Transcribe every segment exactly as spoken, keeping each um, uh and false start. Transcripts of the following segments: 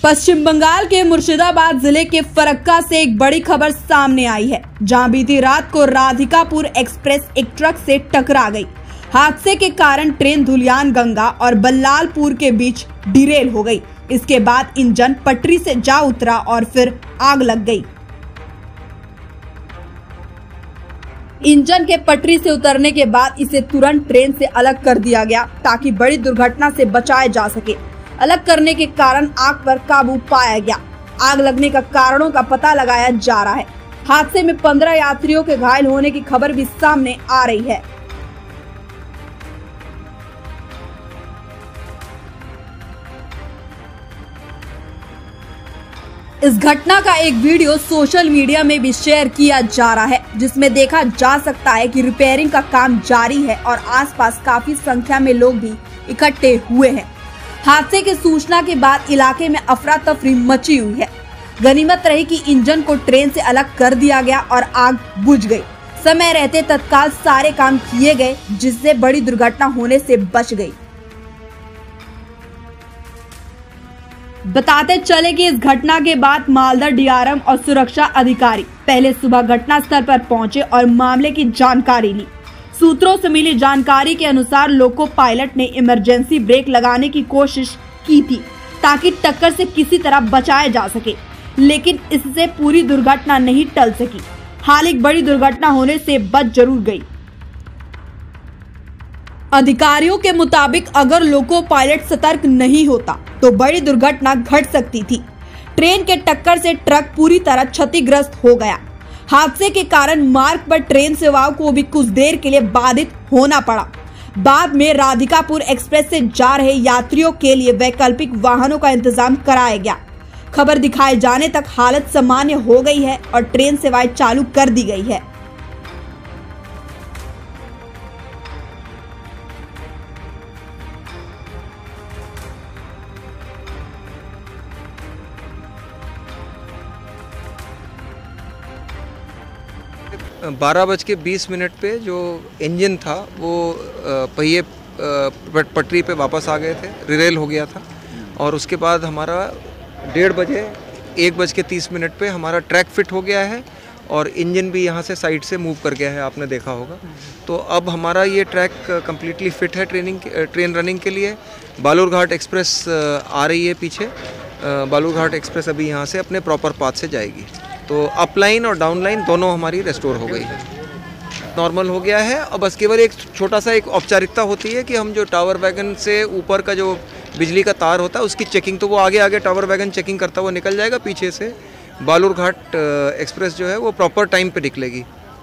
पश्चिम बंगाल के मुर्शिदाबाद जिले के फरक्का से एक बड़ी खबर सामने आई है, जहां बीती रात को राधिकापुर एक्सप्रेस एक ट्रक से टकरा गई। हादसे के कारण ट्रेन धुलियान गंगा और बल्लालपुर के बीच डिरेल हो गई। इसके बाद इंजन पटरी से जा उतरा और फिर आग लग गई। इंजन के पटरी से उतरने के बाद इसे तुरंत ट्रेन से अलग कर दिया गया ताकि बड़ी दुर्घटना से बचाया जा सके। अलग करने के कारण आग पर काबू पाया गया। आग लगने का कारणों का पता लगाया जा रहा है। हादसे में पंद्रह यात्रियों के घायल होने की खबर भी सामने आ रही है। इस घटना का एक वीडियो सोशल मीडिया में भी शेयर किया जा रहा है, जिसमें देखा जा सकता है कि रिपेयरिंग का काम जारी है और आसपास काफी संख्या में लोग भी इकट्ठे हुए हैं। हादसे की सूचना के बाद इलाके में अफरा तफरी मची हुई है। गनीमत रही कि इंजन को ट्रेन से अलग कर दिया गया और आग बुझ गई। समय रहते तत्काल सारे काम किए गए, जिससे बड़ी दुर्घटना होने से बच गई। बताते चले कि इस घटना के बाद मालदा डीआरएम और सुरक्षा अधिकारी पहले सुबह घटना स्थल पर पहुंचे और मामले की जानकारी ली। सूत्रों से मिली जानकारी के अनुसार लोको पायलट ने इमरजेंसी ब्रेक लगाने की कोशिश की थी ताकि टक्कर से किसी तरह बचाया जा सके, लेकिन इससे पूरी दुर्घटना नहीं टल सकी। हाल एक बड़ी दुर्घटना होने से बच जरूर गई। अधिकारियों के मुताबिक अगर लोको पायलट सतर्क नहीं होता तो बड़ी दुर्घटना घट सकती थी। ट्रेन के टक्कर से ट्रक पूरी तरह क्षतिग्रस्त हो गया। हादसे के कारण मार्ग पर ट्रेन सेवाओं को भी कुछ देर के लिए बाधित होना पड़ा। बाद में राधिकापुर एक्सप्रेस से जा रहे यात्रियों के लिए वैकल्पिक वाहनों का इंतजाम कराया गया। खबर दिखाए जाने तक हालत सामान्य हो गई है और ट्रेन सेवाएं चालू कर दी गई है। बारह बज के बीस मिनट पे जो इंजन था वो पहिए पटरी पे वापस आ गए थे, रिरेल हो गया था। और उसके बाद हमारा डेढ़ बजे एक बज के तीस मिनट पे हमारा ट्रैक फिट हो गया है और इंजन भी यहाँ से साइड से मूव कर गया है, आपने देखा होगा। तो अब हमारा ये ट्रैक कम्प्लीटली फिट है ट्रेनिंग ट्रेन रनिंग के लिए। बालूरघाट एक्सप्रेस आ रही है पीछे। बालूरघाट एक्सप्रेस अभी यहाँ से अपने प्रॉपर पाथ से जाएगी। तो अपलाइन और डाउनलाइन दोनों हमारी रेस्टोर हो गई है, नॉर्मल हो गया है। अब बस केवल एक छोटा सा एक औपचारिकता होती है कि हम जो टावर वैगन से ऊपर का जो बिजली का तार होता है उसकी चेकिंग, तो वो आगे आगे टावर वैगन चेकिंग करता हुआ निकल जाएगा। पीछे से बालूरघाट एक्सप्रेस जो है वो प्रॉपर टाइम पे निकलेगी।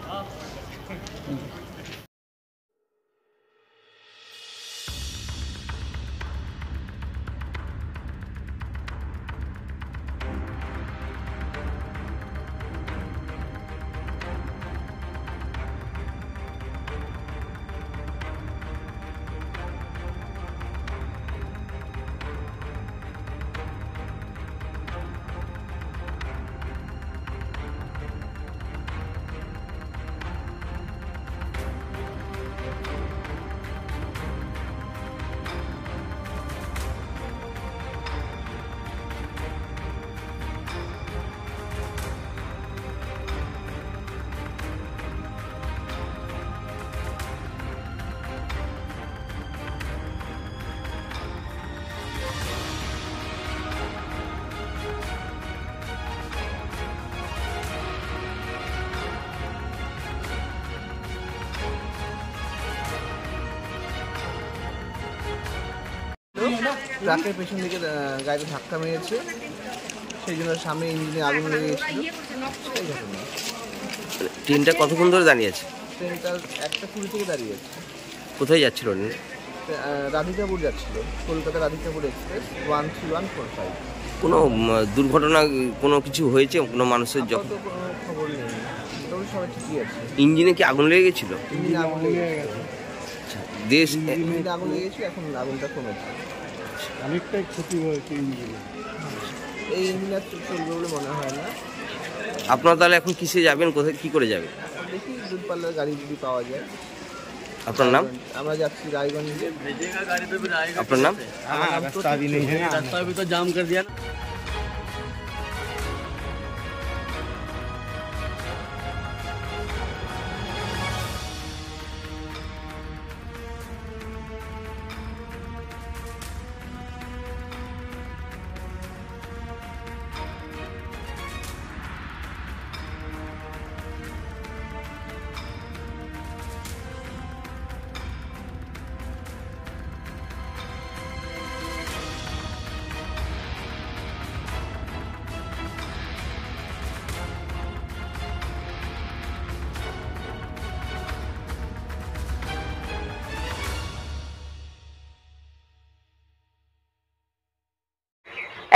ট্রাকের পেছন দিকে গাড়িতে ধাক্কা মেরেছে, সেই জন্য সামনে ইঞ্জিনে আগুন লেগে গেছিল। এই ঘটনা। ট্রেনটা কতক্ষণ ধরে দাঁড়িয়ে আছে? ট্রেনটা একটা কুড়ি থেকে দাঁড়িয়ে আছে। কোথায় যাচ্ছিল? রাধিকাপুর যাচ্ছিল, Kolkata Radhikapur express one three one four five. কোনো দুর্ঘটনা কোনো কিছু হয়েছে? কোনো মানুষের যখন কোনো খবর নেই, মোটামুটি সবাই ঠিকই আছে। ইঞ্জিনে কি আগুন লেগে গেছিল? ইঞ্জিনে আগুন লেগে গেছে। দেশ ইঞ্জিনে আগুন লেগে গেছে, এখন আগুনটা কমেছে। অনেকটাই ক্ষতি হয়েছে ইঞ্জিনে। এই ইঞ্জিন চলবে বলে মনে হয় না। আপনারা তাহলে এখন কিসে যাবেন, কোথায় কি করে যাবেন? দেখি দূরপাল্লার গাড়ি যদি পাওয়া যায়। আপনার নাম? আমরা যাচ্ছি রায়গঞ্জে। আপনার নাম? रास्ता भी नहीं है, रास्ता भी तो जाम कर दिया।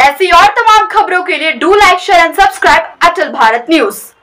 ऐसी और तमाम खबरों के लिए do like share and subscribe Atal Bharat news.